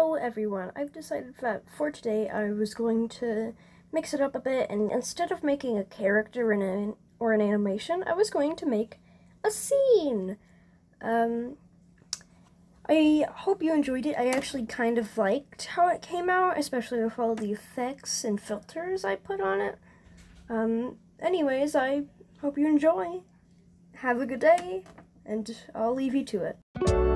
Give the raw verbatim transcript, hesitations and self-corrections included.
Hello everyone, I've decided that for today I was going to mix it up a bit, and instead of making a character in an, or an animation, I was going to make a scene. Um, I hope you enjoyed it. I actually kind of liked how it came out, especially with all the effects and filters I put on it. Um, anyways, I hope you enjoy. Have a good day, and I'll leave you to it.